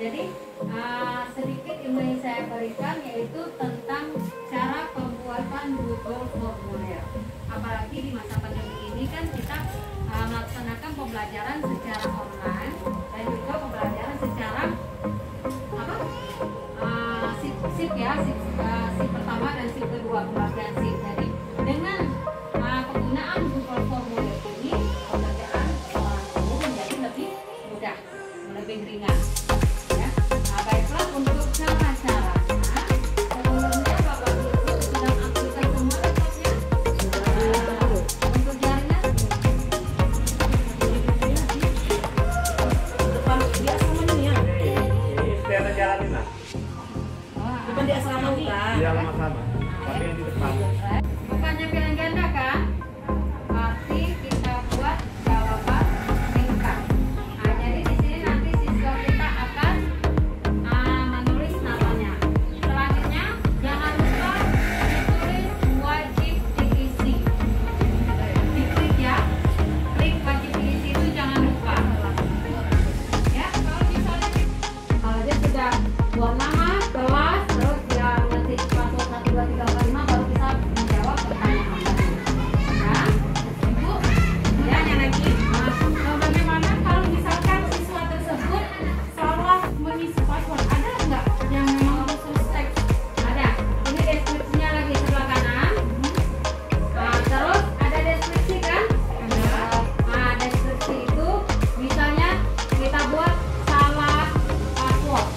Jadi sedikit ilmu yang saya berikan yaitu tentang cara pembuatan Google Formulir. Apalagi di masa pandemi ini kan kita melaksanakan pembelajaran secara online dan juga pembelajaran secara sip pertama dan sip kedua, pembagian sip. Jadi dengan penggunaan Google Formulir ini pekerjaan seorang guru menjadi lebih mudah, lebih ringan. Ya. Baiklah untuk cara-caranya. Sebelumnya Bapak Ibu sudah aktifkan semua laptopnya. Untuk jaringan depan di asrama ini ya. Ini ada jalanin lah. Depan di asrama bukan? Di dalam sama. Tapi yang di depan. bukannya pilihan ganda kan? Berarti kita buat jawaban singkat. Jadi di sini nanti siswa kita akan menulis namanya. Selanjutnya jangan lupa ditulis wajib diisi. Diklik ya, klik wajib diisi itu jangan lupa. Ya, kalau misalnya kalau dia sudah buat nama, kelas, terus yang nanti password 1, 2, 3, 4, 5 baru bisa menjawab pertanyaan tadi. Ya, Ibu, ya yang lagi. Bagaimana kalau misalkan siswa tersebut salah mengisi password? Ada nggak yang memang khusus teks? Ada. Ini deskripsinya lagi sebelah kanan. Terus ada deskripsi kan? Ada. Deskripsi itu misalnya kita buat salah password.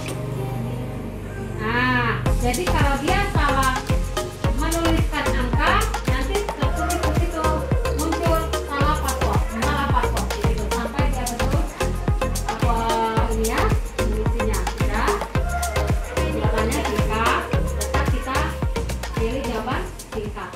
Jadi kalau dia salah menuliskan angka, nanti tertulis di situ muncul salah password di situ sampai dia betul ini ya isinya sudah. Jawabannya singkat, tetap kita pilih jawaban singkat.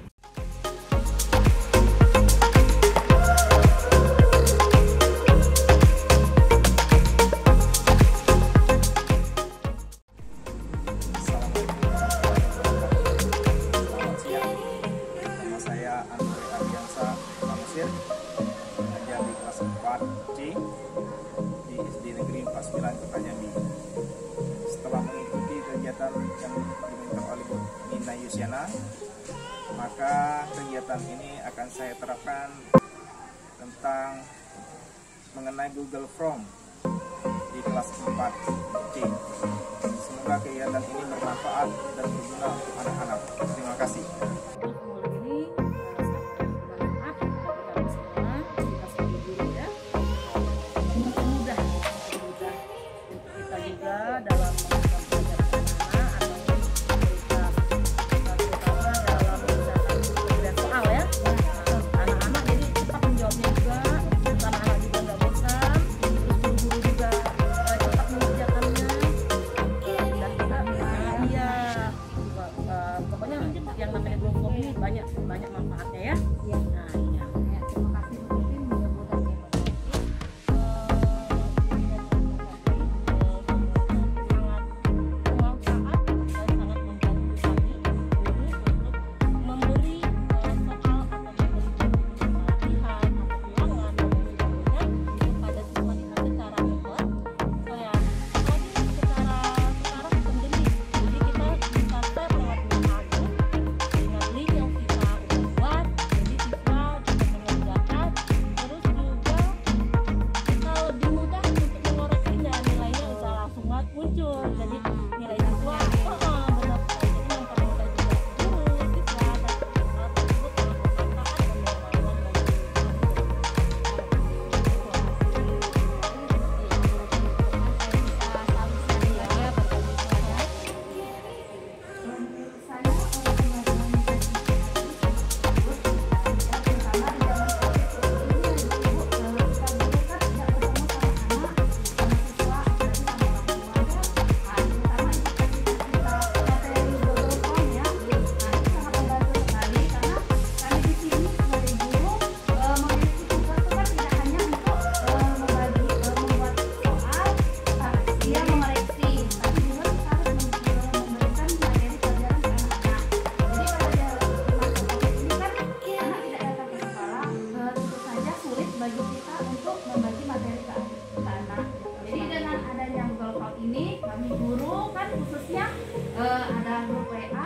Selamat siang, nama saya Andre Ardiansa Mesir, mengajar di kelas 4C di SD Negeri 49 Kota Jambi. Setelah mengikuti kegiatan yang diminta oleh Bu Nina Yusiana, maka kegiatan ini akan saya terapkan tentang mengenai Google Form di kelas 4C. Semoga kegiatan ini bermanfaat dan berguna untuk anak-anak. Terima kasih. Ini maaf kami semua kita sebagai guru ya. Mudah untuk kita juga dalam melakukan pelajaran anak-anak atau mereka terutama dalam misalkan pemberian soal ya. Anak-anak jadi cepat menjawabnya juga, anak-anak juga nggak bosan, terus guru-guru juga cepat mengerjakannya. Dan kita iya khususnya? Ada grup WA